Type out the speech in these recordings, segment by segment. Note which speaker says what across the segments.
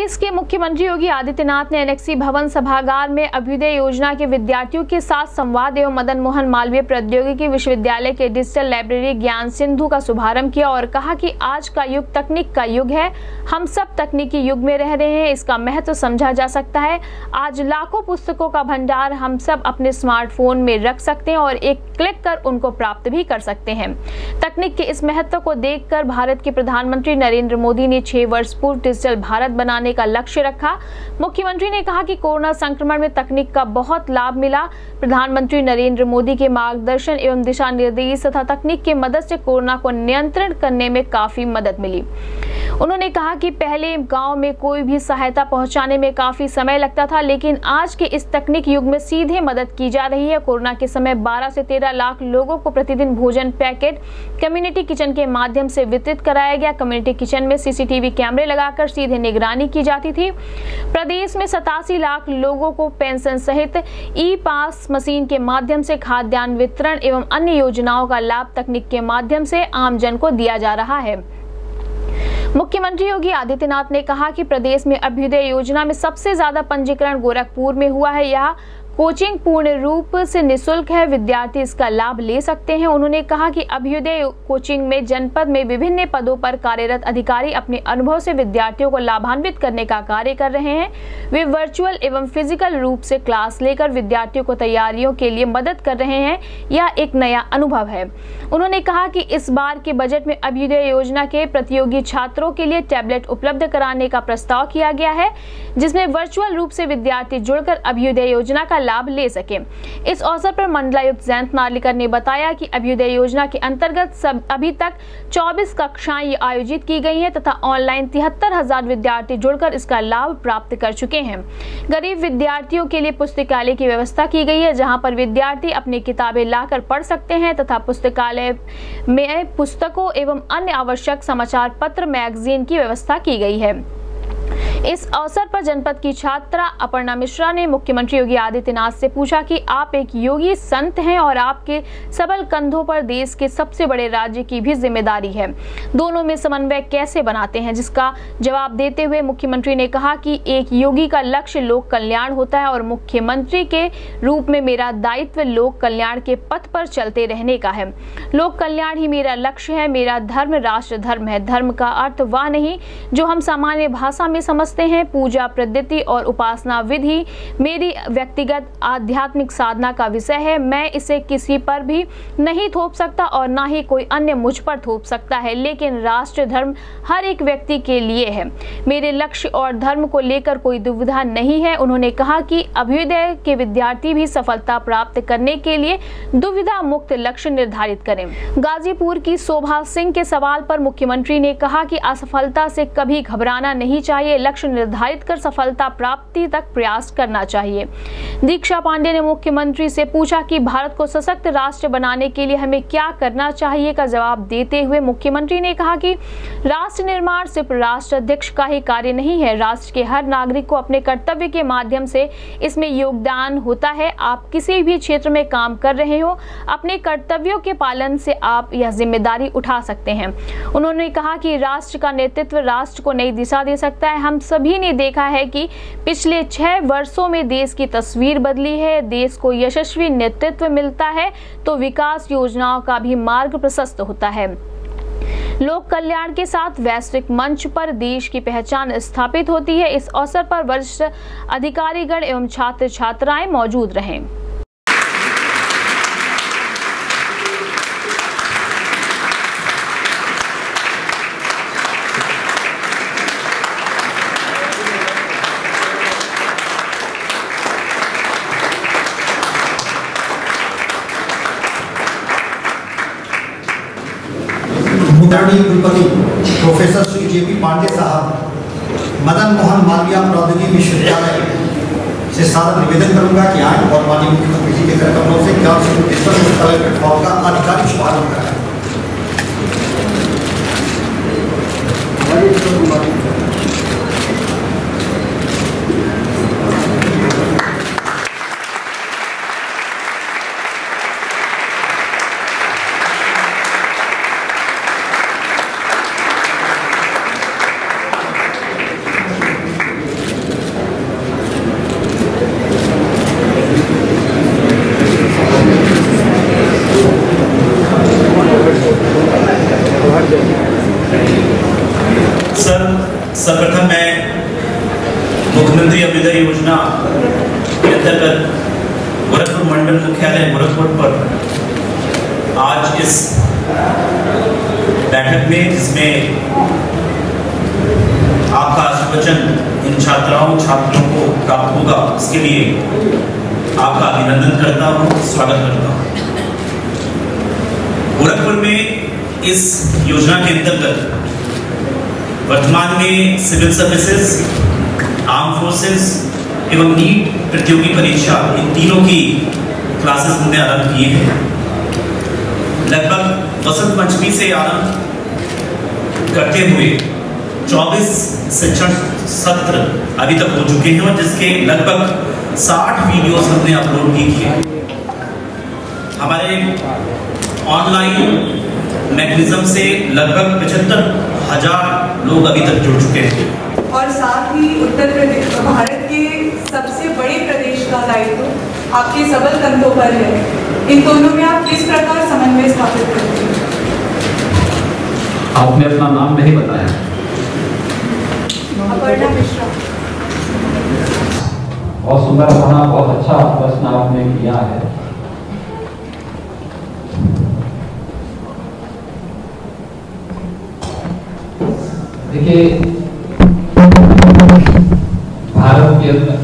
Speaker 1: प्रदेश के मुख्यमंत्री योगी आदित्यनाथ ने एनेक्सी भवन सभागार में अभ्युदय योजना के विद्यार्थियों के साथ संवाद एवं मदन मोहन मालवीय प्रौद्योगिकी विश्वविद्यालय के डिजिटल लाइब्रेरी ज्ञान सिंधु का शुभारंभ किया और कहा कि आज का युग तकनीक का युग है। हम सब तकनीकी युग में रह रहे हैं, इसका महत्व समझा जा सकता है। आज लाखों पुस्तकों का भंडार हम सब अपने स्मार्टफोन में रख सकते हैं और एक क्लिक कर उनको प्राप्त भी कर सकते हैं। तकनीक के इस महत्व को देखकर भारत के प्रधानमंत्री नरेंद्र मोदी ने 6 वर्ष पूर्व डिजिटल भारत बनाने का लक्ष्य रखा। मुख्यमंत्री ने कहा कि कोरोना संक्रमण में तकनीक का बहुत लाभ मिला। प्रधानमंत्री नरेंद्र मोदी के मार्गदर्शन एवं दिशा निर्देश तथा तकनीक की मदद से कोरोना को नियंत्रण करने में काफी मदद मिली। उन्होंने कहा कि पहले गांव में कोई भी सहायता पहुंचाने में काफी समय लगता था, लेकिन आज के इस तकनीक युग में सीधे मदद की जा रही है। कोरोना के समय 12 से 13 लाख लोगों को प्रतिदिन भोजन पैकेट कम्युनिटी किचन के माध्यम से वितरित कराया गया। कम्युनिटी किचन में सीसीटीवी कैमरे लगाकर सीधे निगरानी की जाती थी। प्रदेश में 87 लाख लोगों को पेंशन सहित ई पास मशीन के माध्यम से खाद्यान्न वितरण एवं अन्य योजनाओं का लाभ तकनीक के माध्यम से आमजन को दिया जा रहा है। मुख्यमंत्री योगी आदित्यनाथ ने कहा कि प्रदेश में अभ्युदय योजना में सबसे ज्यादा पंजीकरण गोरखपुर में हुआ है। यहाँ कोचिंग पूर्ण रूप से निःशुल्क है, विद्यार्थी इसका लाभ ले सकते हैं। उन्होंने कहा कि अभ्युदय कोचिंग में जनपद में विभिन्न पदों पर कार्यरत अधिकारी अपने अनुभव से विद्यार्थियों को लाभान्वित करने का कार्य कर रहे हैं। वे वर्चुअल एवं फिजिकल रूप से क्लास लेकर विद्यार्थियों को तैयारियों के लिए मदद कर रहे हैं। यह एक नया अनुभव है। उन्होंने कहा कि इस बार के बजट में अभ्युदय योजना के प्रतियोगी छात्रों के लिए टैबलेट उपलब्ध कराने का प्रस्ताव किया गया है, जिसमें वर्चुअल रूप से विद्यार्थी जुड़कर अभ्युदय योजना का लाभ ले सके। इस अवसर पर मंडलायुक्त जयंत नार्लिकर ने बताया कि अभ्युदय योजना के अंतर्गत अभी तक 24 कक्षाएं आयोजित की गई हैं तथा ऑनलाइन 73,000 विद्यार्थी जुड़कर इसका लाभ प्राप्त कर चुके हैं। गरीब विद्यार्थियों के लिए पुस्तकालय की व्यवस्था की गई है, जहां पर विद्यार्थी अपनी किताबें लाकर पढ़ सकते हैं तथा पुस्तकालय में पुस्तकों एवं अन्य आवश्यक समाचार पत्र मैगजीन की व्यवस्था की गई है। इस अवसर पर जनपद की छात्रा अपर्णा मिश्रा ने मुख्यमंत्री योगी आदित्यनाथ से पूछा कि आप एक योगी संत हैं और आपके सबल कंधों पर देश के सबसे बड़े राज्य की भी जिम्मेदारी है, दोनों में समन्वय कैसे बनाते हैं। जिसका जवाब देते हुए मुख्यमंत्री ने कहा कि एक योगी का लक्ष्य लोक कल्याण होता है और मुख्यमंत्री के रूप में मेरा दायित्व लोक कल्याण के पथ पर चलते रहने का है। लोक कल्याण ही मेरा लक्ष्य है। मेरा धर्म राष्ट्र धर्म है। धर्म का अर्थ वह नहीं जो हम सामान्य भाषा में समझते हैं। पूजा पद्धति और उपासना विधि मेरी व्यक्तिगत आध्यात्मिक साधना का विषय है। मैं इसे किसी पर भी नहीं थोप सकता और ना ही कोई अन्य मुझ पर थोप सकता है, लेकिन राष्ट्र धर्म हर एक व्यक्ति के लिए है। मेरे लक्ष्य और धर्म को लेकर कोई दुविधा नहीं है। उन्होंने कहा कि अभ्युदय के विद्यार्थी भी सफलता प्राप्त करने के लिए दुविधा मुक्त लक्ष्य निर्धारित करें। गाजीपुर की शोभा सिंह के सवाल पर मुख्यमंत्री ने कहा कि असफलता से कभी घबराना नहीं चाहिए, लक्ष्य निर्धारित कर सफलता प्राप्ति तक प्रयास करना चाहिए। दीक्षा पांडे ने मुख्यमंत्री से पूछा कि भारत को सशक्त राष्ट्र बनाने के लिए हमें क्या करना चाहिए का जवाब देते हुए मुख्यमंत्री ने कहा कि राष्ट्र निर्माण सिर्फ राष्ट्राध्यक्ष का ही कार्य नहीं है, राष्ट्र के हर नागरिक को अपने कर्तव्य के माध्यम से इसमें योगदान होता है। आप किसी भी क्षेत्र में काम कर रहे हो, अपने कर्तव्यों के पालन से आप यह जिम्मेदारी उठा सकते हैं। उन्होंने कहा कि राष्ट्र का नेतृत्व राष्ट्र को नई दिशा दे सकता है। हम सभी ने देखा है कि पिछले 6 वर्षों में देश की तस्वीर बदली है। देश को यशस्वी नेतृत्व मिलता है तो विकास योजनाओं का भी मार्ग प्रशस्त होता है। लोक कल्याण के साथ वैश्विक मंच पर देश की पहचान स्थापित होती है। इस अवसर पर वरिष्ठ अधिकारीगण एवं छात्र छात्राएं मौजूद रहे।
Speaker 2: कुलपति प्रोफेसर श्री जेपी पांडे साहब मदन मोहन मालवीय प्रौद्योगिकी विश्वविद्यालय से सारा निवेदन करूंगा कि आए और माननीय मुख्यमंत्री जी के कार्यक्रमों से क्या पुस्तकालय प्लेटफॉर्म का आधिकारिक शुभारंभ कराएं।
Speaker 3: सर्वप्रथम मैं मुख्यमंत्री अभ्युदय योजना के अंतर्गत गोरखपुर मंडल मुख्यालय गोरखपुर पर आज इस बैठक में, जिसमें आपका आशीर्वचन इन छात्राओं छात्रों को प्राप्त होगा, इसके लिए आपका अभिनंदन करता हूँ, स्वागत करता हूँ। गोरखपुर में इस योजना के अंतर्गत वर्तमान में सिविल सर्विसेज, आर्म फोर्सेस एवं नीट प्रतियोगी परीक्षा, इन तीनों की क्लासेस हमने आरंभ किए हैं। लगभग वसंत पंचमी से आरंभ करते हुए 24 शिक्षण सत्र अभी तक हो चुके हैं और जिसके लगभग 60 वीडियोस हमने अपलोड भी किए। हमारे ऑनलाइन मैकेनिज्म से लगभग 75,000 लोग अभी तक जुड़ चुके हैं
Speaker 4: और साथ ही उत्तर प्रदेश भारत के सबसे बड़े प्रदेश का दायित्व आपके सबल कंधों पर है। इन दोनों में आप किस प्रकार समन्वय स्थापित करते हैं?
Speaker 5: आपने अपना नाम नहीं बताया।
Speaker 4: अपर्णा मिश्रा।
Speaker 5: बहुत सुंदर, बहुत अच्छा प्रश्न आपने किया है। देखिए, भारत के अंदर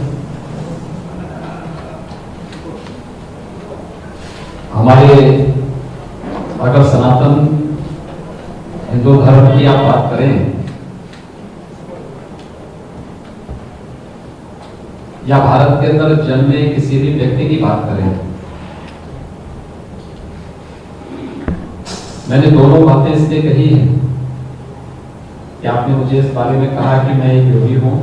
Speaker 5: हमारे अगर सनातन हिंदू धर्म की आप बात करें या भारत के अंदर जन्मे किसी भी व्यक्ति की बात करें, मैंने दोनों बातें इसलिए कही है कि आपने मुझे इस बारे में कहा कि मैं एक योगी हूं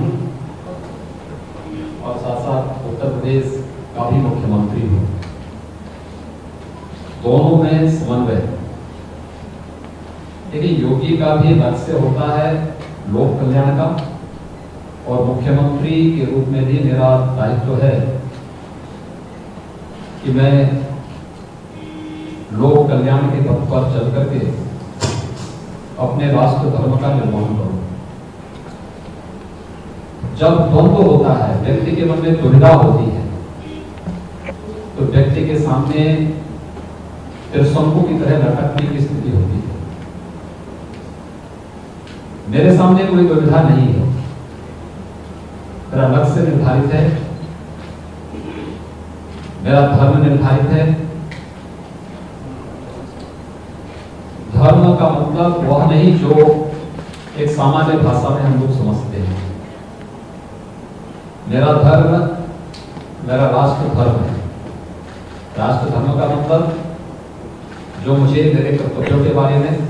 Speaker 5: और साथ साथ उत्तर प्रदेश का भी मुख्यमंत्री हूं। दोनों में समन्वय। देखिए, योगी का भी लक्ष्य होता है लोक कल्याण का और मुख्यमंत्री के रूप में भी मेरा दायित्व है कि मैं लोक कल्याण के पथ पर चल करके अपने राष्ट्र धर्म का निर्माण करूं। जब द्वंद्व होता है, व्यक्ति के मन में दुविधा होती है, तो व्यक्ति के सामने त्रिशंकु की तरह लटकने की स्थिति होती है। मेरे सामने कोई दुविधा नहीं है। मेरा लक्ष्य निर्धारित है, मेरा धर्म निर्धारित है। धर्म का मतलब वह नहीं जो एक सामान्य भाषा में हम लोग समझते हैं। मेरा धर्म मेरा राष्ट्र धर्म है। राष्ट्र धर्म का मतलब जो मुझे मेरे कर्तव्यों के बारे में,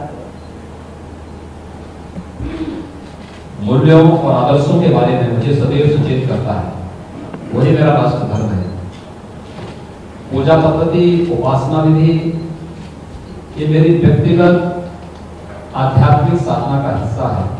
Speaker 5: मूल्यों और आदर्शों के बारे में मुझे सदैव सचेत करता है, वही मेरा राष्ट्र धर्म है। पूजा पद्धति, उपासना विधि, ये मेरी व्यक्तिगत आध्यात्मिक साधना का हिस्सा है।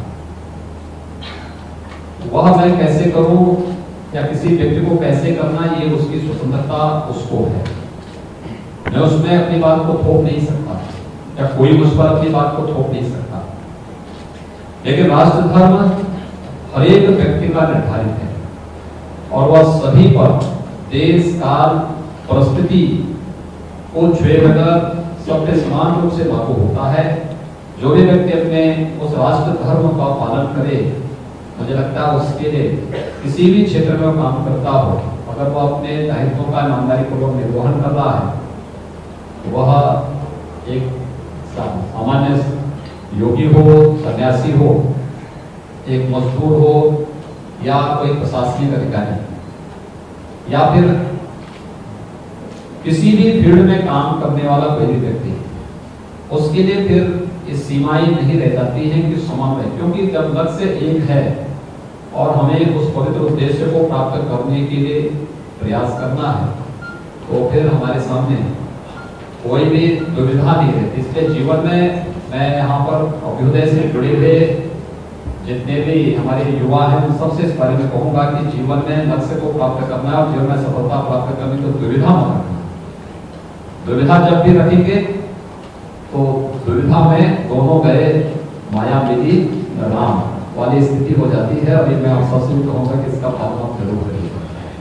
Speaker 5: वह मैं कैसे करूं या किसी व्यक्ति को कैसे करना, ये उसकी स्वतंत्रता उसको है। मैं उसमें अपनी बात को थोप नहीं सकता या कोई मुझ पर अपनी बात को थोप नहीं सकता। लेकिन राष्ट्र धर्म हर एक व्यक्ति का निर्धारित है और वह सभी पर देश काल परिस्थिति को छुए बगैर सबके समान रूप से लागू होता है। जो भी व्यक्ति अपने उस राष्ट्र धर्म का पालन करे, मुझे लगता है उसके लिए किसी भी क्षेत्र में काम करता हो, अगर वो अपने दायित्वों का ईमानदारी पूर्वक निर्वहन कर रहा है, वह एक सामान्य योगी हो, सन्यासी हो, एक मजदूर हो या कोई प्रशासनिक अधिकारी या फिर किसी भी फील्ड में काम करने वाला कोई भी व्यक्ति, उसके लिए फिर इस सीमाएं नहीं रह जाती हैं कि समन्वय। क्योंकि जब लक्ष्य एक है और हमें उस पवित्र उद्देश्य को प्राप्त करने के लिए प्रयास करना है, तो फिर हमारे सामने कोई भी दुविधा नहीं रहती। इसलिए जीवन में मैं यहाँ पर अभ्युदय से जुड़े हुए जितने भी हमारे युवा हैं, उन सबसे इस बारे में कहूँगा कि जीवन में लक्ष्य को प्राप्त करना है और जीवन में सफलता प्राप्त करनी, तो दुविधा मत रखना। दुविधा जब भी रखेंगे तो दुविधा में दोनों गए माया विधि राम, वाली स्थिति हो जाती है। अभी मैं आप सबसे भी कहूँगा कि इसका पालन आप जरूर करिए।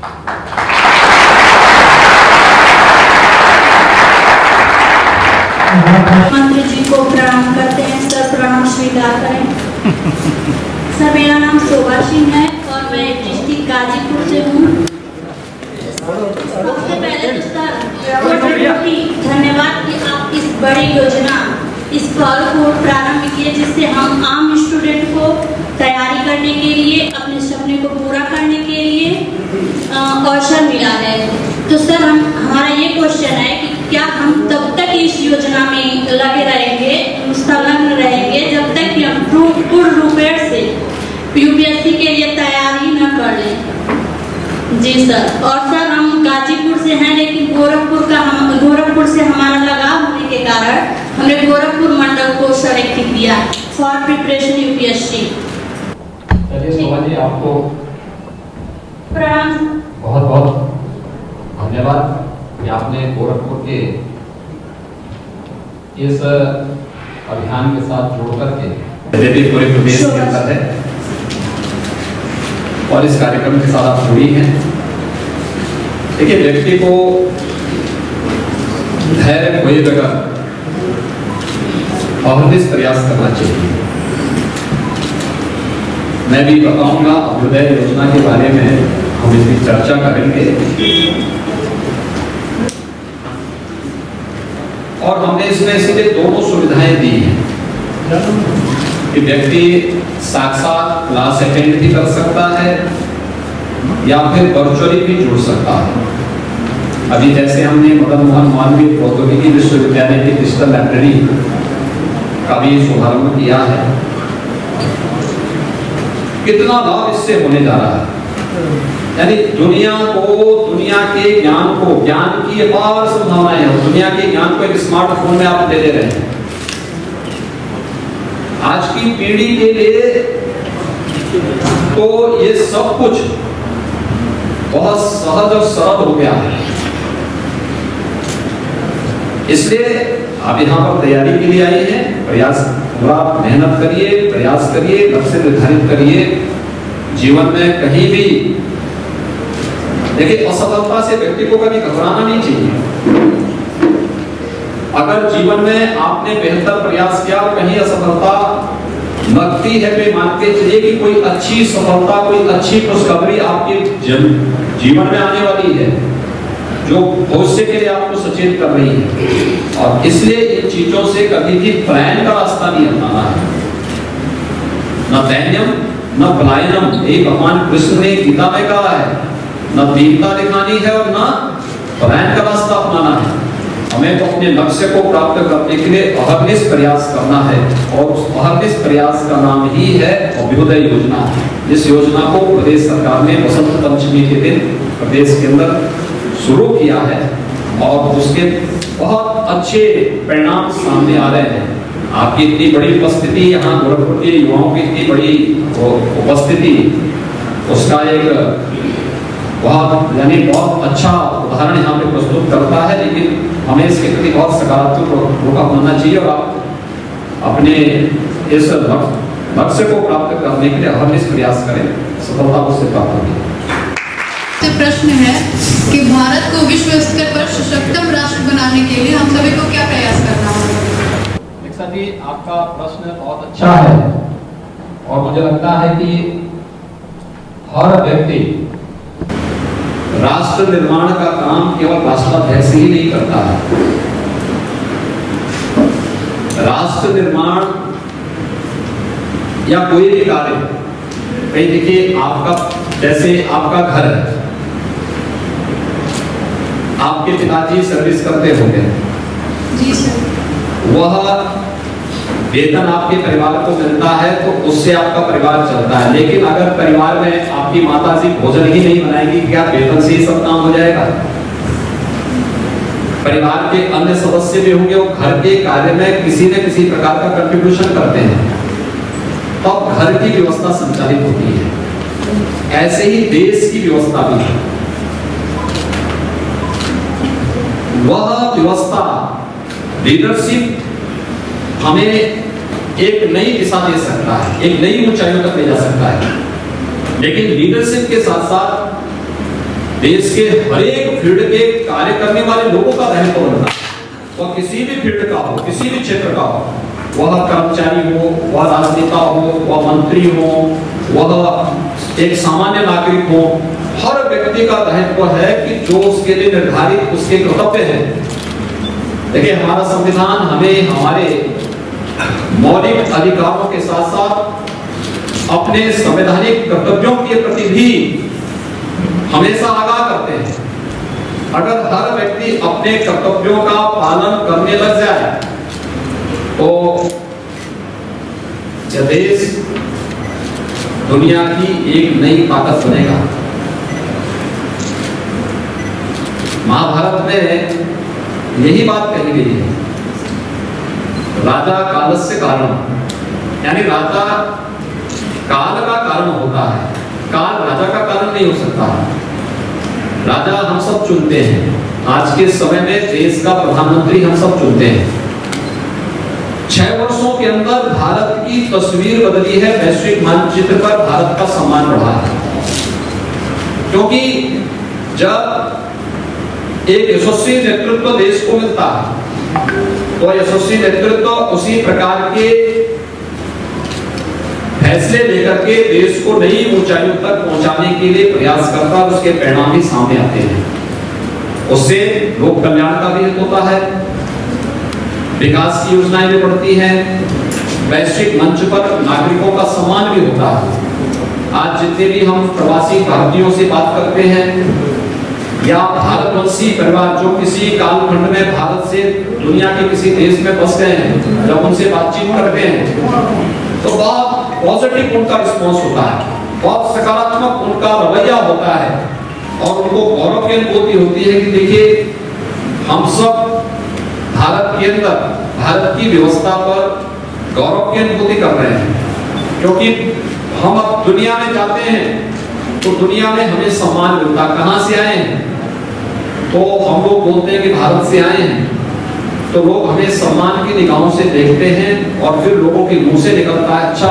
Speaker 6: मंत्री जी को प्रणाम करते हैं। सर प्रणाम स्वीकार करें। सर मेरा नाम शोभा सिंह है और मैं डिस्ट्रिक्ट गाजीपुर से हूँ। सबसे पहले तो सर धन्यवाद कि आप इस बड़ी योजना इस फॉल को प्रारंभ किए, जिससे हम आम स्टूडेंट को तैयारी करने के लिए, अपने सपने को पूरा करने के लिए अवसर मिला है। तो सर हमारा ये क्वेश्चन है कि क्या हम तब तक इस योजना में लगे रहेंगे, संलग्न रहेंगे, जब तक कि हम पूर्ण रूपेण से यूपीएससी के लिए तैयारी न कर लें। जी सर। और सर हम गाजीपुर से हैं, लेकिन गोरखपुर से हमारा लगाव होने के कारण हमने गोरखपुर मंडल को सेलेक्ट किया फॉर प्रिपरेशन यूपीएससी।
Speaker 5: चलिए शोभा जी, आपको
Speaker 6: प्रणाम।
Speaker 5: बहुत बहुत धन्यवाद कि आपने गोरखपुर के इस अभियान के साथ जोड़ करके पूरे प्रदेश के अंदर है और इस कार्यक्रम के साथ आप जुड़ी हैं। देखिए, व्यक्ति को धैर्य खोए बगैर अहर्निश प्रयास करना चाहिए। मैं भी बताऊंगा अभ्युदय योजना के बारे में, हम इसकी चर्चा करेंगे। और हमने इसमें इसलिए दोनों सुविधाएं दी हैं कि व्यक्ति साक्षात क्लास अटेंड भी कर सकता है या फिर वर्चुअली भी जुड़ सकता है। अभी जैसे हमने मदन मोहन मालवीय प्रौद्योगिकी विश्वविद्यालय की डिजिटल लाइब्रेरी का भी शुभारंभ किया है। कितना लाभ इससे होने जा रहा है, यानी दुनिया के ज्ञान को, ज्ञान की अपार संभावनाएं हैं। दुनिया के ज्ञान को एक स्मार्टफोन में आप ले रहे हैं। आज की पीढ़ी के लिए तो ये सब कुछ बहुत सहज और सरल हो गया है। इसलिए आप यहाँ पर तैयारी के लिए आए हैं। प्रयास पूरा मेहनत करिए, प्रयास करिए, लक्ष्य निर्धारित करिए। जीवन में कहीं भी देखिए, असफलता से व्यक्ति को कभी घबराना नहीं चाहिए। अगर जीवन में आपने बेहतर प्रयास किया और कहीं असफलता लगती है तो मान के चलिए कि कोई अच्छी सफलता, कोई अच्छी खुशखबरी आपके जीवन में आने वाली है, जो भविष्य के लिए आपको सचेत कर रही है। और इसलिए इन चीजों से कभी भी पलायन का रास्ता नहीं अपनाना है। न दैन्यम न पलायनम, एक भगवान कृष्ण ने गीता में कहा है। न दीनता दिखानी है और न पलायन का रास्ता अपनाना है। हमें तो अपने लक्ष्य को प्राप्त करने के लिए अहर्निश प्रयास करना है, और उस अहर्निश प्रयास का नाम ही है अभ्युदय योजना। इस योजना को प्रदेश सरकार ने वसंत पंचमी के दिन प्रदेश के अंदर शुरू किया है और उसके बहुत अच्छे परिणाम सामने आ रहे हैं। आपकी इतनी बड़ी उपस्थिति, यहाँ गोरखपुर के युवाओं की इतनी बड़ी उपस्थिति, उसका एक बहुत अच्छा उदाहरण यहाँ पे प्रस्तुत करता है। लेकिन हमें इसके प्रति बहुत सकारात्मक रुख अपनाना चाहिए और आप अपने इस लक्ष्य को प्राप्त करने के लिए अहर्निश प्रयास करें, सफलता उससे प्राप्त होगी।
Speaker 7: प्रश्न है कि भारत को विश्व स्तर पर सशक्तम राष्ट्र बनाने के लिए हम सभी को क्या प्रयास करना होगा?
Speaker 5: दीक्षा जी, आपका प्रश्न बहुत अच्छा है और मुझे लगता है कि हर व्यक्ति राष्ट्र निर्माण का काम केवल राष्ट्राध्यक्ष ही नहीं करता है। राष्ट्र निर्माण या कोई भी कार्य, कहीं देखिए आपका, जैसे आपका घर है, आपके पिताजी सर्विस करते होंगे,
Speaker 7: जी सर,
Speaker 5: वह वेतन आपके परिवार को मिलता है तो उससे आपका परिवार चलता है। लेकिन अगर परिवार में आपकी माताजी भोजन ही नहीं बनाएगी, क्या वेतन से ही सब काम हो जाएगा? परिवार के अन्य सदस्य भी होंगे, वो घर के कार्य में किसी न किसी प्रकार का कंट्रीब्यूशन करते हैं, तब घर की व्यवस्था संचालित होती है। ऐसे ही देश की व्यवस्था भी है। वह व्यवस्था, लीडरशिप हमें एक नई दिशा दे सकता है, एक नई ऊंचाइयों तक ले जा सकता है। लेकिन लीडरशिप के साथ साथ देश के हर एक फील्ड के कार्य करने वाले लोगों का दायित्व बनता है। वह किसी भी फील्ड का हो, किसी भी क्षेत्र का हो, वह कर्मचारी हो, वह राजनेता हो, वह मंत्री हो, वह एक सामान्य नागरिक हो, हर व्यक्ति का दायित्व है कि जो उसके लिए निर्धारित उसके कर्तव्य है। देखिए, हमारा संविधान हमें हमारे मौलिक अधिकारों के साथ साथ अपने संवैधानिक कर्तव्यों के प्रति भी हमेशा आगाह करते हैं। अगर हर व्यक्ति अपने कर्तव्यों का पालन करने लग जाए तो यह देश दुनिया की एक नई ताकत बनेगा। महाभारत में यही बात कही गई है, राजा कालस्य कारणम, यानी राजा काल का कारण होता है, काल राजा का कारण नहीं हो सकता। राजा हम सब चुनते हैं। आज के समय में देश का प्रधानमंत्री हम सब चुनते हैं। 6 वर्षों के अंदर भारत की तस्वीर बदली है, वैश्विक मानचित्र पर भारत का सम्मान बढ़ा है। क्योंकि जब एक यशस्वी नेतृत्व देश को मिलता है तो यशस्वी नेतृत्व उसी प्रकार के फैसले लेकर के देश को नई ऊंचाइयों तक पहुंचाने के लिए प्रयास करता है, उसके परिणाम भी सामने आते हैं। उससे लोक कल्याण का भी हित होता है, विकास की योजनाएं भी बढ़ती हैं, वैश्विक मंच पर नागरिकों का सम्मान भी होता है। आज जितने भी हम प्रवासी भारतीयों से बात करते हैं या भारतवंशी परिवार जो किसी कालखंड में भारत से दुनिया के किसी देश में बस गए हैं, जब उनसे बातचीत करते हैं तो बहुत पॉजिटिव उनका रिस्पॉन्स होता है, बहुत सकारात्मक उनका रवैया होता है और उनको गौरव की अनुभूति होती है कि देखिए, हम सब भारत के अंदर भारत की व्यवस्था पर गौरव की अनुभूति कर रहे हैं। क्योंकि हम अब दुनिया में जाते हैं तो दुनिया में हमें सम्मान मिलता। कहां से आए हैं तो हम लोग बोलते हैं कि भारत से आए हैं, तो लोग हमें सम्मान की निगाहों से देखते हैं और फिर लोगों के मुंह से निकलता है, अच्छा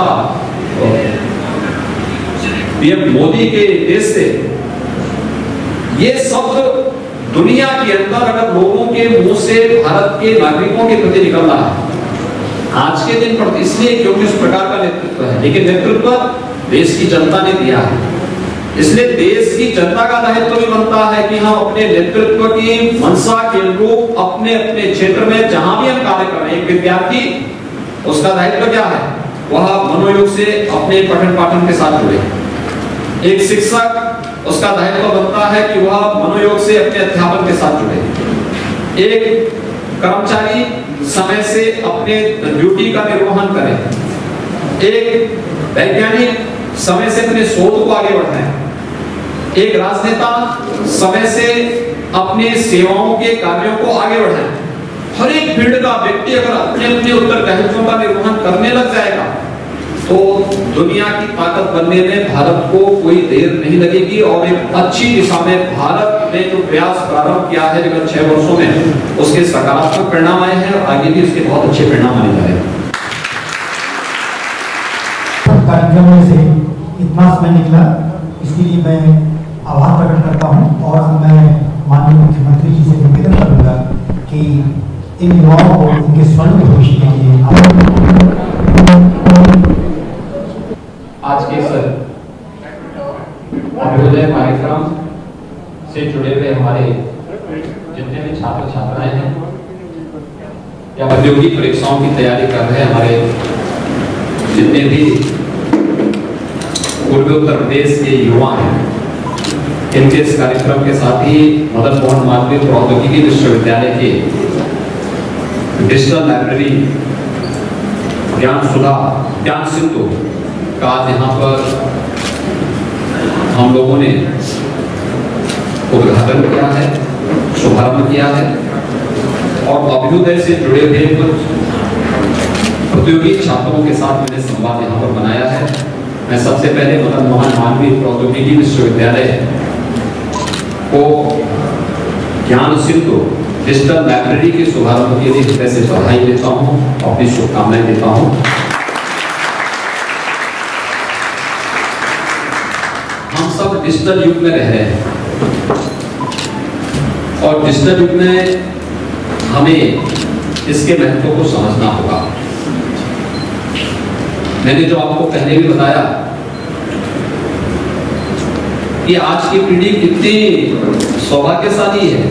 Speaker 5: पीएम मोदी के देश से। ये शब्द दुनिया के अंदर अगर लोगों के मुंह से भारत के नागरिकों के प्रति निकल रहा है आज के दिन पर, इसलिए क्योंकि उस प्रकार का नेतृत्व है। लेकिन नेतृत्व देश की जनता ने दिया है, इसलिए देश की जनता का दायित्व भी बनता है कि हम अपने नेतृत्व की मंशा के अनुरूप अपने अपने क्षेत्र में जहां भी हम कार्य कर रहे हैं, एक विद्यार्थी उसका दायित्व क्या है, वह मनोयोग से अपने पठन पाठन के साथ जुड़े। एक शिक्षक उसका दायित्व बनता है कि वह मनोयोग से अपने अध्यापन के साथ जुड़े। एक कर्मचारी समय से अपने ड्यूटी का निर्वहन करे। एक वैज्ञानिक समय से अपने शोध को आगे बढ़ाए। एक राजनेता समय से अपने सेवाओं के कार्यों को आगे बढ़ाए। हर एक फील्ड का व्यक्ति अगर अपने अपने उत्तरदायित्वों का निर्वहन करने लग जाएगा तो दुनिया की ताकत बनने में भारत को कोई देर नहीं लगेगी और एक अच्छी दिशा में भारत ने जो प्रयास प्रारंभ किया है विगत 6 वर्षों में, उसके सकारात्मक परिणाम आए हैं और आगे भी उसके बहुत अच्छे परिणाम आने जा रहे हैं।
Speaker 2: कार्यक्रम में से इतना समय निकला, इसके लिए मैं आभार प्रकट करता हूं और मैं माननीय मुख्यमंत्री जी से निवेदन करूंगा कि इन युवाओं को उनके स्वर्ण भविष्य के लिए
Speaker 5: आज के इस अभ्युदय कार्यक्रम से जुड़े हुए हमारे जितने भी छात्र छात्राएं हैं या औद्योगिक परीक्षाओं की तैयारी कर रहे हैं, हमारे जितने भी पूर्वी उत्तर प्रदेश के युवा हैं, इनके इस कार्यक्रम के साथ ही मदन मोहन मालवीय प्रौद्योगिकी विश्वविद्यालय के डिजिटल लाइब्रेरी ज्ञान सिंधु का आज यहाँ पर हम लोगों ने उद्घाटन किया है, शुभारंभ किया है और अभ्युदय से जुड़े हुए कुछ प्रतियोगी छात्रों के साथ मैंने संवाद यहाँ पर बनाया है। मैं सबसे पहले मदन मोहन मालवीय प्रौद्योगिकी विश्वविद्यालय को ज्ञान सिंधु डिजिटल लाइब्रेरी के शुभारंभ के लिए हृदय से बधाई देता हूँ, अपनी शुभकामनाएं देता हूँ। हम सब डिजिटल युग में रह रहे हैं और डिजिटल युग में हमें इसके महत्व को समझना होगा। मैंने जो आपको पहले भी बताया कि आज की पीढ़ी कितनी सौभाग्यशाली है,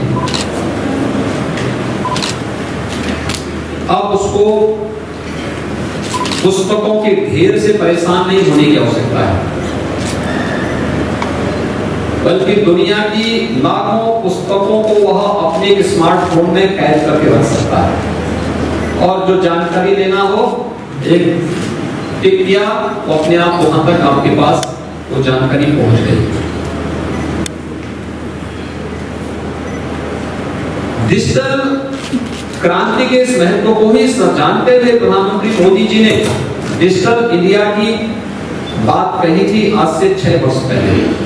Speaker 5: अब उसको पुस्तकों के ढेर से परेशान नहीं होने की आवश्यकता है, बल्कि दुनिया की लाखों पुस्तकों को वह अपने एक स्मार्टफोन में कैद करके रख सकता है और जो जानकारी लेना हो एक टिक किया तो अपने आप वहां तक आपके पास वो जानकारी पहुंच गई। डिजिटल क्रांति के इस महत्व को ही जानते हुए प्रधानमंत्री मोदी जी ने डिजिटल इंडिया की बात कही थी आज से 6 वर्ष पहले,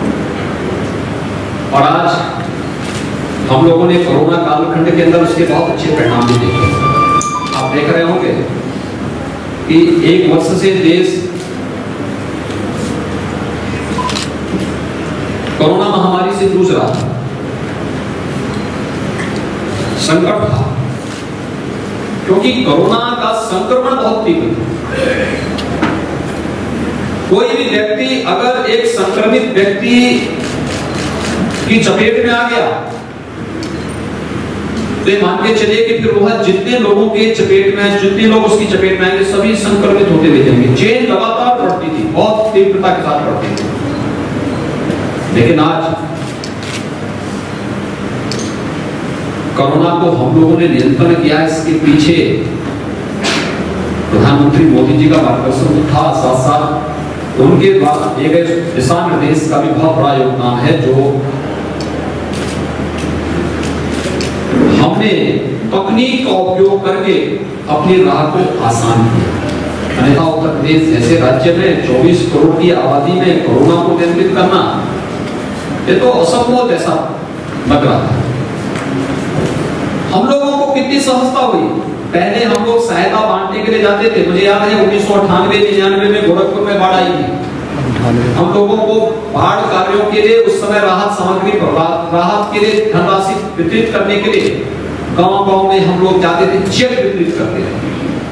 Speaker 5: और आज हम लोगों ने कोरोना कालखंड के अंदर उसके बहुत अच्छे परिणाम भी देखे। आप देख रहे होंगे कि 1 वर्ष से देश कोरोना महामारी से जूझ रहा था, संकट था, क्योंकि कोरोना का संक्रमण बहुत तीव्र था। कोई भी व्यक्ति अगर एक संक्रमित व्यक्ति की चपेट में आ गया तो ये मान के चलिए कि फिर वह जितने लोगों के चपेट में, जितने लोग उसकी चपेट में आएंगे सभी संक्रमित होते हुए जाएंगे। चेन लगातार बढ़ती थी, बहुत तीव्रता के साथ बढ़ती थी। लेकिन आज कोरोना को हम लोगों ने नियंत्रण किया, इसके पीछे प्रधानमंत्री मोदी जी का मार्गदर्शन था, साथ साथ उनके द्वारा दिए गए दिशा निर्देश का भी बहुत बड़ा योगदान है, जो हमने तकनीक का उपयोग करके अपनी राह को आसान किया। अन्यथा उत्तर प्रदेश जैसे राज्य में 24 करोड़ की आबादी में कोरोना को नियंत्रित करना ये तो असंभव जैसा लग रहा था। हम लोगों को कितनी सहजता हुई, पहले हम लोग सहायता बांटने के लिए जाते थे। मुझे याद है 1998-99 में गोरखपुर में बाढ़ आई थी। हम लोगों को बाढ़ कार्यों के लिए उस समय राहत सामग्री, राहत के लिए धनराशि वितरित करने के लिए गांव-गांव में हम लोग जाते थे, चेक वितरित करते थे।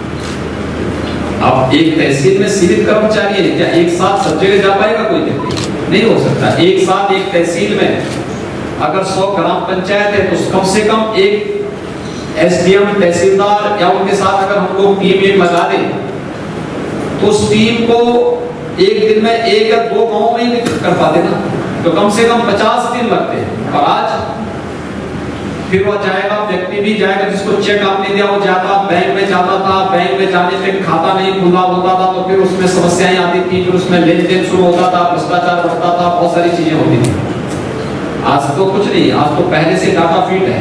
Speaker 5: अब एक तहसील में सीमित कर्मचारी है, क्या एक साथ सब जगह जा पाएगा कोई व्यक्ति? नहीं हो सकता। एक साथ एक तहसील में अगर 100 ग्राम पंचायत है तो कम से कम एक एसडीएम, तहसीलदार या उनके साथ अगर हम लोग टीम लगा दें तो उस टीम को एक दिन में 1 या 2 गांव में ही वितरित कर पाते ना, तो कम से कम 50 दिन लगते हैं। और आज फिर वह जाएगा, व्यक्ति भी जाएगा, जिसको चेक आपने दिया वो जाता, बैंक में जाता था, बैंक में जाने पे खाता नहीं खुला होता था तो फिर उसमें समस्याएं आती थी, फिर उसमें लेन देन शुरू होता था, भ्रष्टाचार बढ़ता था, बहुत सारी चीजें होती थी। आज तो कुछ नहीं, आज तो पहले से डाटा फीड है।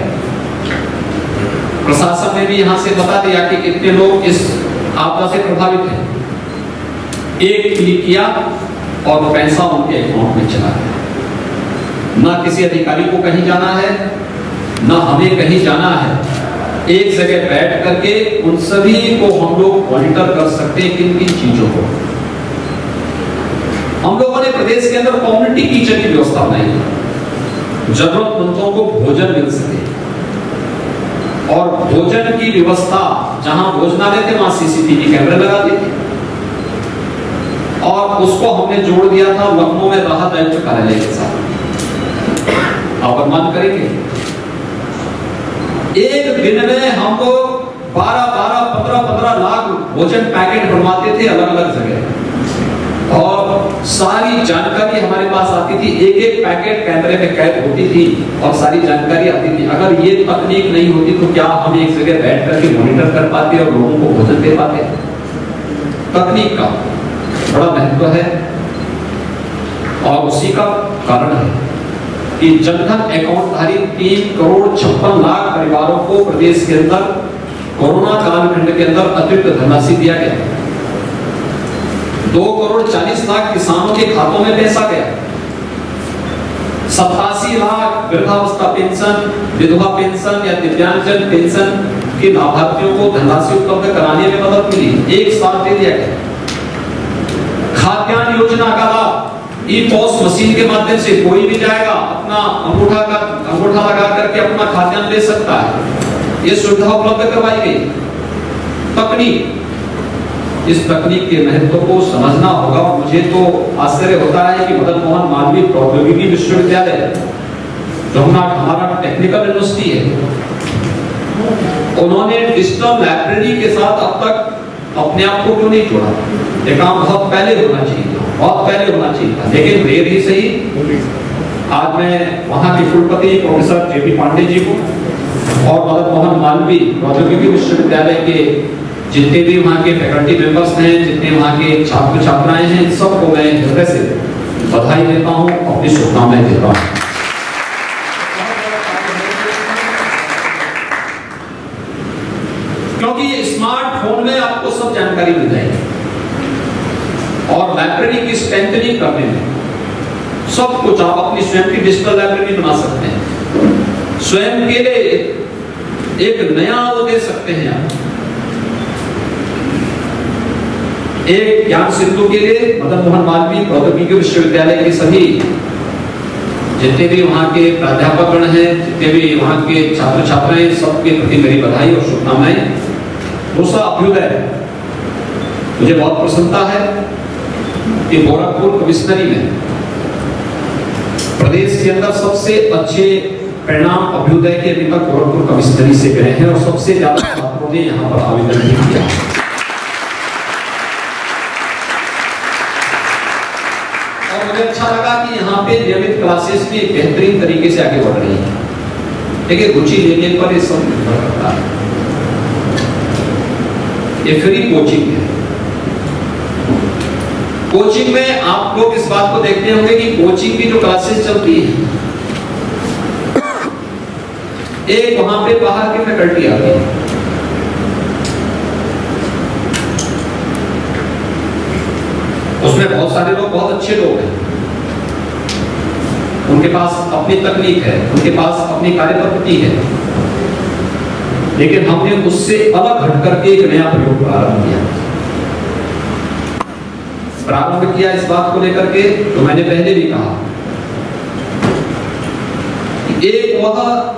Speaker 5: प्रशासन ने भी यहाँ से बता दिया कि कितने लोग इस आपदा से प्रभावित हैं। एक क्लिक किया और पैसा उनके अकाउंट में चला गया। ना किसी अधिकारी को कहीं जाना है, ना हमें कहीं जाना है। एक जगह बैठ करके उन सभी को हम लोग मॉनिटर कर सकते हैं, किन किन चीजों को। हम लोगों ने प्रदेश के अंदर कम्युनिटी किचन की व्यवस्था बनाई, जरूरतमंदों को भोजन मिल सके। और भोजन की व्यवस्था, जहां भोजनालय थे वहां सीसीटीवी कैमरे लगा दिए थे और उसको हमने जोड़ दिया था लखनऊ में राहत आयुक्त कार्यालय के साथ। आप अनुमान करेंगे एक दिन में हम लोग 12-12, 15-15 लाख भोजन पैकेट बनवाते थे अलग अलग जगह, और सारी जानकारी हमारे पास आती थी। एक एक पैकेट कैमरे में कैद होती थी और सारी जानकारी आती थी। अगर ये तकनीक नहीं होती तो क्या हम एक जगह बैठ करके मॉनिटर कर पाते और लोगों को भोजन दे पाते? तकनीक का बड़ा महत्व है और उसी का कारण है कि जनधन अकाउंट धारी 3 करोड़ 56 लाख परिवारों को प्रदेश के अंदर कोरोना कालखंड के अंदर अतिरिक्त धनराशि दिया गया। 2 करोड़ 40 लाख किसानों के खातों में पैसा गया। 87 लाख वृद्धावस्था पेंशन, विधवा पेंशन या दिव्यांगजन पेंशन के लाभार्थियों को धनराशि उपलब्ध कराने में मदद मिली। एक साथ दे दिया गया। खाद्यान्न योजना का लाभ ई-पॉस मशीन के माध्यम से कोई भी जाएगा, अपना अंगूठा लगा करके अपना खाद्यान्न ले सकता है। ये सुविधा उपलब्ध करवाई गई। तकनीक, इस तकनीक के महत्व को समझना होगा। मुझे तो आश्चर्य होता है कि मदन मोहन मालवीय प्रौद्योगिकी विश्वविद्यालय, जो हमारा टेक्निकल यूनिवर्सिटी है, उन्होंने डिजिटल लाइब्रेरी के साथ अब तक अपने आप को क्यों नहीं जोड़ा? ये काम बहुत पहले होना चाहिए था, बहुत पहले होना चाहिए था, लेकिन देर ही सही। आज मैं वहां के कुलपति प्रोफेसर जेपी पांडे जी को और मदन मोहन मालवीय प्रौद्योगिकी विश्वविद्यालय के जितने भी वहाँ के फैकल्टी मेंबर्स हैं, जितने वहाँ के छात्र छात्राएं हैं, सबको मैं हृदय से बधाई देता हूँ, अपनी शुभकामनाएं देता हूँ। क्योंकि स्मार्टफोन में आपको सब जानकारी मिल जाएगी और लाइब्रेरी की स्ट्रेंथनिंग करने में सब कुछ आप अपनी स्वयं की डिजिटल लाइब्रेरी बना सकते हैं। स्वयं के लिए एक नया वो दे सकते हैं आप। एक ज्ञान सिंधु के लिए मदन मोहन मालवीय प्रौद्योगिकी विश्वविद्यालय के सभी जितने भी वहाँ के प्राध्यापक गण हैं, जितने भी वहाँ के छात्र छात्राएं, सबके प्रति मेरी बधाई और शुभकामनाएं। दूसरा अभ्युदय, मुझे बहुत प्रसन्नता है कि गोरखपुर कमिश्नरी में प्रदेश के अंदर सबसे अच्छे परिणाम अभ्युदय के अभी तक गोरखपुर कमिश्नरी से गए हैं और सबसे ज्यादा छात्रों ने यहाँ पर आवेदन भी किया। और मुझे अच्छा लगा कि यहाँ पे नियमित क्लासेस भी बेहतरीन तरीके से आगे बढ़ रही है। देखिए, रुचि लेने पर ये सब निर्भर करता है। ये फ्री कोचिंग है। कोचिंग में आप लोग इस बात को देखते होंगे कि कोचिंग की जो क्लासेस चलती है, एक वहां पे बाहर की फैकल्टी आती है, उसमें बहुत सारे लोग बहुत अच्छे लोग हैं, उनके पास अपनी तकनीक है, उनके पास अपनी कार्यपद्धति है, लेकिन हमने उससे अलग हट करके एक नया प्रयोग प्रारंभ किया इस बात को लेकर के, जो मैंने पहले भी कहा कि एक वह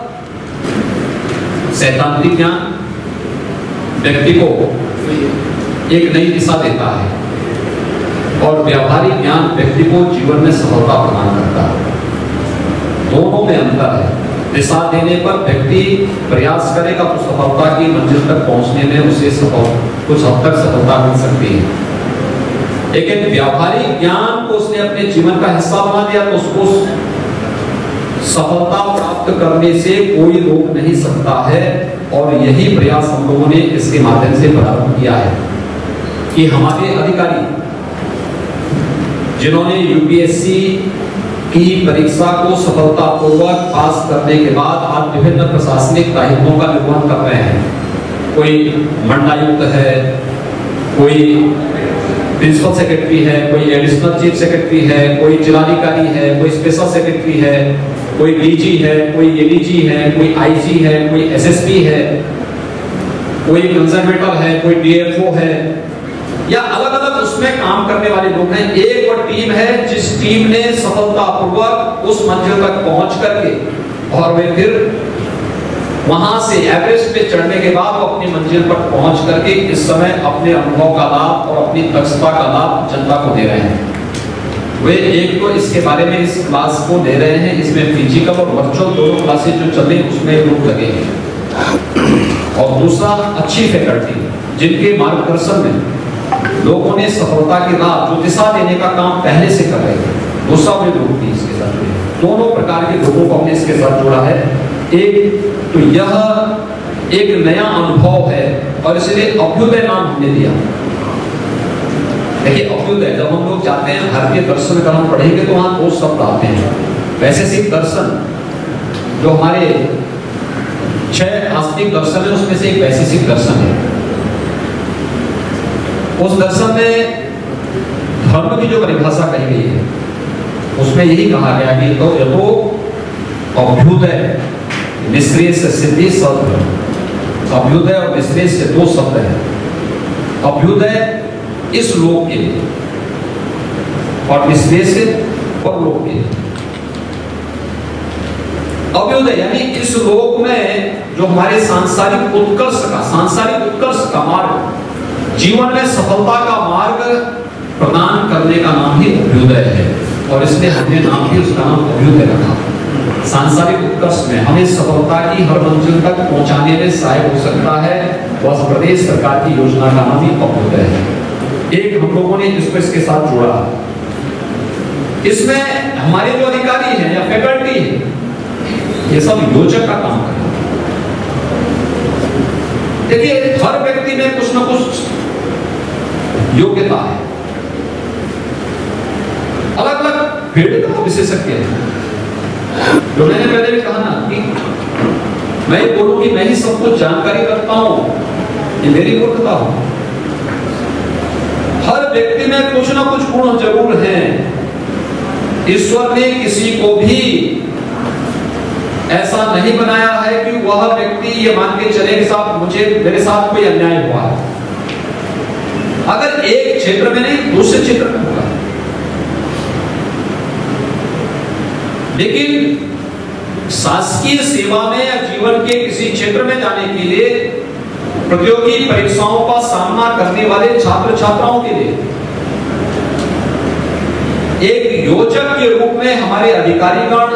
Speaker 5: सैद्धांतिक ज्ञान व्यक्ति को एक नई दिशा देता है और व्यावहारिक ज्ञान व्यक्ति को जीवन में सफलता प्रदान करता है। दोनों में अंतर है। दिशा देने पर व्यक्ति प्रयास करेगा तो सफलता की मंजिल तक पहुंचने में उसे कुछ हद तक सफलता मिल सकती है, लेकिन व्यावहारिक ज्ञान को उसने अपने जीवन का हिस्सा बना दिया तो उसको सफलता प्राप्त करने से कोई रोक नहीं सकता है। और यही प्रयास हम लोगों ने इसके माध्यम से प्रारंभ किया है कि हमारे अधिकारी जिन्होंने यूपीएससी की परीक्षा को सफलतापूर्वक पास करने के बाद आज विभिन्न प्रशासनिक दायित्वों का निर्वहन कर रहे हैं, कोई मंडलायुक्त है, कोई प्रिंसिपल सेक्रेटरी है, कोई एडिशनल चीफ सेक्रेटरी है, कोई जिलाधिकारी है, कोई स्पेशल सेक्रेटरी है, कोई डीजी है, कोई एडीजी है, कोई आईजी है, कोई एसएसपी है, कोई कंजर्वेटर है, कोई डीएफओ है, या अलग अलग उसमें काम करने वाले लोग हैं। एक और टीम है जिस टीम ने सफलतापूर्वक उस मंजिल तक पहुंच करके और वे फिर वहां से एवरेस्ट पे चढ़ने के बाद वो अपनी मंजिल पर पहुंच करके इस समय अपने अनुभव का लाभ और अपनी दक्षता का लाभ जनता को दे रहे हैं। वे एक तो इसके बारे में इस क्लास को दे रहे हैं, इसमें फिजिकल और वर्चुअल दोनों क्लासेस जो चले उसमें लोग लगे हैं। और दूसरा, अच्छी फैकल्टी जिनके मार्गदर्शन में लोगों ने सफलता की राह जो दिशा देने का काम पहले से कर रहे थे, दूसरा भी लोग भी इसके साथ जुड़े। दोनों प्रकार के लोगों को हमने इसके साथ जोड़ा है। एक तो यह एक नया अनुभव है और इसलिए अभ्युदय नाम हमने दिया। देखिए, अभ्युदय जब हम लोग जाते हैं भारतीय दर्शन का हम पढ़ेंगे तो वहां दो शब्द आते हैं। वैशेषिक दर्शन जो हमारे 6 आस्तिक दर्शन है उसमें से एक वैशेषिक दर्शन है। उस दर्शन में धर्म की जो परिभाषा कही गई है उसमें यही कहा गया कि तो यतो अभ्युदय निश्रेयस सिद्धि शब्द, अभ्युदय और निश्रेयस से दो शब्द हैं। अभ्युदय इस लोक के लिए और निश्रेयस परलोक के। अभ्युदय यानी इस लोक में जो हमारे सांसारिक उत्कर्ष का मार्ग, जीवन में सफलता का मार्ग प्रदान करने का नाम ही अभ्युदय है, और इसलिए हमने नाम ही उसका नाम अभ्युदय रखा। सांसारिक उत्कर्ष में हमें सफलता की हर मंजिल तक पहुंचाने में सहायक हो सकता है, बस प्रदेश सरकार की योजना का नाम ही अभ्युदय है। एक हम लोगों ने इसको इसके साथ जोड़ा, इसमें हमारे जो अधिकारी हैं या फैकल्टी है, ये सब योजक का काम कर रहे हैं। देखिए, हर व्यक्ति में कुछ न कुछ योग्यता है, अलग अलग फील्ड का विशेषज्ञ है। जो मैंने पहले भी कहा ना कि मैं बोलूं कि मैं ही सब कुछ जानकारी रखता हूं, ये मेरी मूर्खता हो। हर व्यक्ति में कुछ न कुछ गुण जरूर हैं। ईश्वर ने किसी को भी ऐसा नहीं बनाया है कि वह व्यक्ति ये मान के चले कि साहब मेरे साथ कोई अन्याय हुआ है। अगर एक क्षेत्र में नहीं, दूसरे क्षेत्र में हुआ, लेकिन शासकीय सेवा में या जीवन के किसी क्षेत्र में जाने के लिए प्रतियोगी परीक्षाओं का सामना करने वाले छात्र छात्राओं के लिए एक योजक के रूप में हमारे अधिकारीगण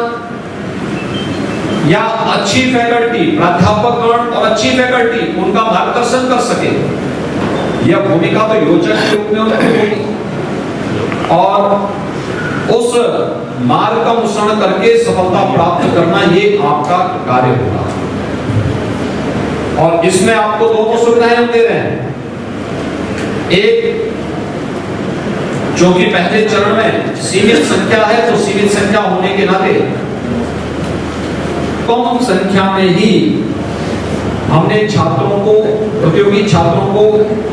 Speaker 5: या अच्छी फैकल्टी, प्राध्यापकगण और अच्छी फैकल्टी उनका मार्गदर्शन कर सके, यह भूमिका तो योजक के रूप में उनकी होगी, और उस मार्ग का अनुसरण करके सफलता प्राप्त करना ये आपका कार्य होगा। और इसमें आपको दोनों सुविधाएं हम दे रहे हैं। एक, जो कि पहले चरण में सीमित संख्या है, तो सीमित संख्या होने के नाते कम संख्या में ही हमने छात्रों को, प्रतियोगी छात्रों को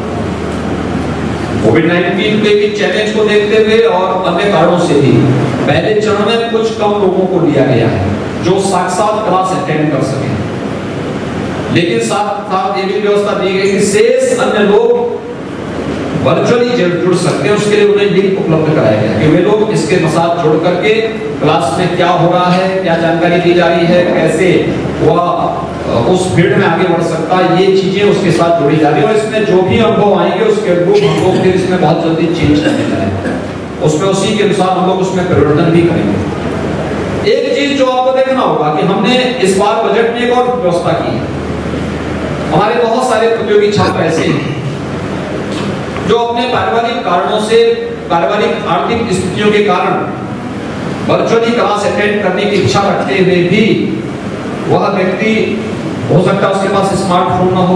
Speaker 5: कोविड-19 के भी चैलेंज को देखते हुए और अन्य कारणों से भी पहले चरण में कुछ कम लोगों को लिया गया है जो साक्षात क्लास अटेंड कर सके, लेकिन साथ साथ ये भी व्यवस्था दी गई कि शेष अन्य लोग वर्चुअली जुड़ सकते हैं। उसके लिए उन्हें लिंक उपलब्ध कराया गया कि वे लोग इसके साथ जुड़ करके क्लास में क्या हो रहा है, क्या जानकारी दी जा रही है, कैसे वह उस फील्ड में आगे बढ़ सकता है, ये चीजें उसके साथ जोड़ी जा रही है। और इसमें जो भी अनुभव आएंगे उसके अनुरूप हम लोग फिर इसमें बहुत जल्दी चेंज करने जाएंगे, उसमें उसी के अनुसार हम लोग उसमें परिवर्तन भी करेंगे। एक चीज जो आपको देखना होगा कि हमने इस बार बजट में एक और व्यवस्था की है। हमारे बहुत सारे प्रतियोगी छात्र ऐसे हैं जो अपने पारिवारिक कारणों से, पारिवारिक आर्थिक स्थितियों के कारण वर्चुअली क्लास अटेंड करने की इच्छा रखते हुए भी वह व्यक्ति हो सकता है उसके पास स्मार्टफोन ना हो,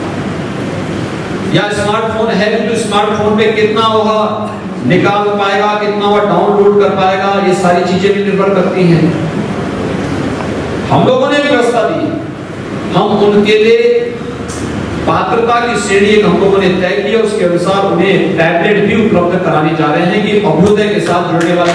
Speaker 5: या स्मार्टफोन है तो स्मार्टफोन पे कितना वह निकाल पाएगा, कितना वह डाउनलोड कर पाएगा, ये सारी चीजें भी निर्भर करती हैं। हम लोगों ने भी व्यवस्था दी, हम उनके लिए पात्रता की श्रेणी एक हम लोगों ने तय की, उसके अनुसार उन्हें टैबलेट भी उपलब्ध कराने जा रहे हैं कि अभ्युदय के साथ जुड़ने वाले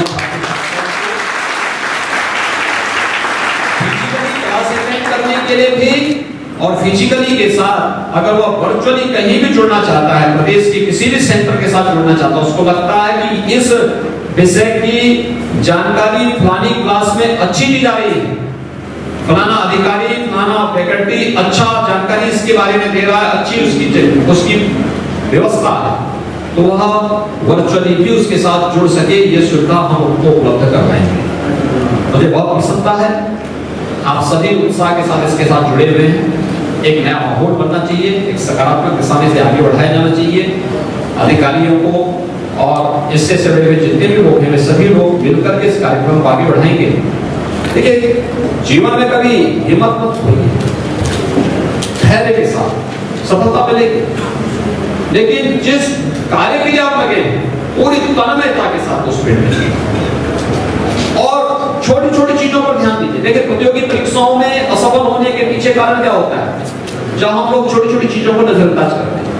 Speaker 5: के लिए भी और फिजिकली के साथ अगर वह वर्चुअली कहीं भी जुड़ना चाहता है, प्रदेश के किसी भी सेंटर के साथ जुड़ना चाहता है, उसको लगता है कि इस विषय की जानकारी फलानी क्लास में अच्छी दी जा रही है, फलाना अधिकारी, फलाना फैकल्टी अच्छा जानकारी इसके बारे में दे रहा है, अच्छी उसकी व्यवस्था है, तो वह वर्चुअली भी उसके साथ जुड़ सके, ये सुविधा हम उनको उपलब्ध कर पाएंगे। मुझे बहुत प्रसन्नता है, आप सभी उत्साह के साथ इसके साथ जुड़े हुए हैं। एक नया माहौल बनना चाहिए, एक सकारात्मक दिशा में से आगे बढ़ाया जाना चाहिए। अधिकारियों को और इससे जुड़े हुए जितने भी लोग हैं वे सभी लोग मिलकर के इस कार्यक्रम को आगे बढ़ाएंगे। देखिए, जीवन में कभी हिम्मत मत खोइए, धैर्य के साथ सफलता मिलेगी, लेकिन जिस कार्य के लिए आप लगे पूरी तन्मयता के साथ उस फील्ड में, और छोटी छोटी चीजों पर ध्यान दीजिए। देखिए, प्रतियोगी परीक्षाओं में असफल होने के पीछे कारण क्या होता है, जहां हम लोग छोटी छोटी चीजों को नजरअंदाज करते हैं,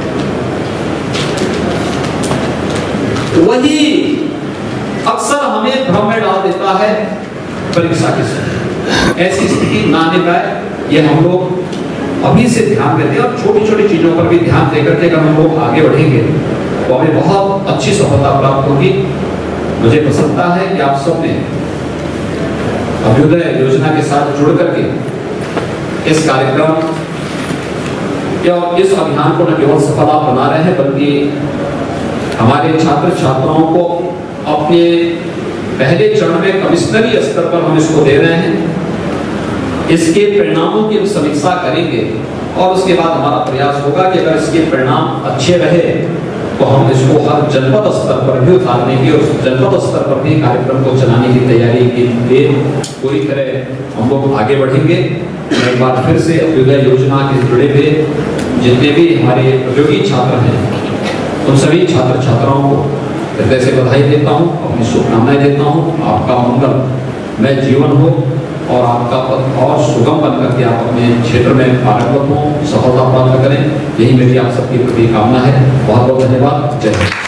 Speaker 5: वही अक्सर हमें भ्रम में डाल देता है परीक्षा के समय। ऐसी स्थिति ना आने पाए, ये हम लोग अभी से ध्यान देते हैं, और छोटी छोटी चीजों पर भी ध्यान देकर के अगर हम लोग आगे बढ़ेंगे तो हमें बहुत अच्छी सफलता प्राप्त होगी। मुझे प्रसन्नता है कि आप सब ने अभ्युदय योजना के साथ जुड़ करके इस कार्यक्रम या इस अभियान को न केवल सफल आप बना रहे हैं, बल्कि हमारे छात्र छात्राओं को अपने पहले चरण में कमिश्नरी स्तर पर हम इसको दे रहे हैं। इसके परिणामों की हम समीक्षा करेंगे और उसके बाद हमारा प्रयास होगा कि अगर इसके परिणाम अच्छे रहे तो हम इसको हर जनपद स्तर पर भी उतारने की और जनपद स्तर पर भी कार्यक्रम को चलाने की तैयारी के लिए पूरी तरह हम लोग आगे बढ़ेंगे। एक बार फिर से अभ्युदय योजना के जुड़े हुए जितने भी हमारे प्रतियोगी छात्र हैं उन सभी छात्र छात्राओं को हृदय से बधाई देता हूँ, अपनी शुभकामनाएं देता हूँ। आपका मंगलमय जीवन हो और आपका पथ और सुगम बनकर के आप अपने क्षेत्र में पारंगत हों, सफलता प्राप्त करें, यही मेरी आप सबकी प्रति कामना है। बहुत बहुत धन्यवाद। जय हिंद।